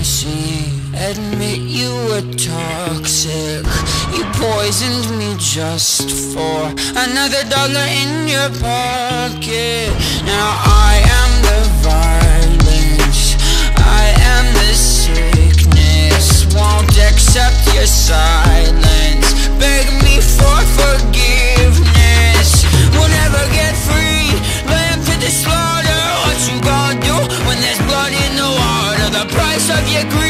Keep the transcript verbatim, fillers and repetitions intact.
easy. Admit you were toxic. You poisoned me just for another dollar in your pocket. Now I am the violence, I am the sickness. Won't accept your silence, beg me for forgiveness. We'll never get free, lamb to the slaughter. What you gonna do when there's blood in the water? The price of your greed.